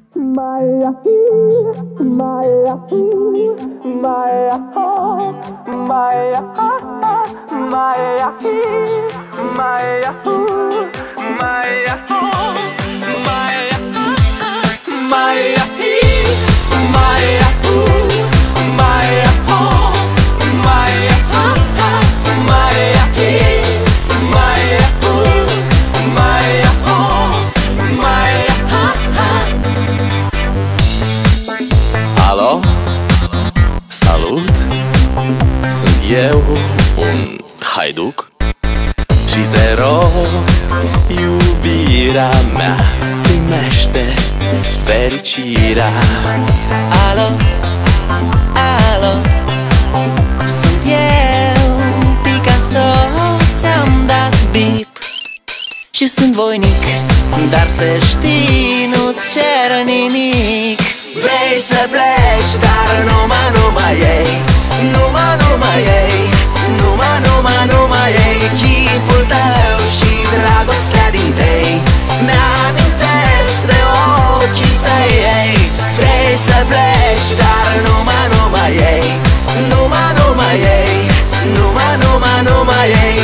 Maya, Maya, Maya, Maya, Maya, Maya, Maya, Maya, Alo? Salut! Sunt eu, un haiduc și te rog, iubirea mea, primește fericirea. Alo, alo, sunt eu, Picasso, ți-am dat bip și sunt voinic, dar să știi, nu-ți cer nimic. Vrei să pleci, dar numai ei, numai ei, numai ei, chipul tău și dragostea din tei mi-amintesc de ochii tăi, ei. Vrei să pleci, dar numai ei, numai ei, numai ei.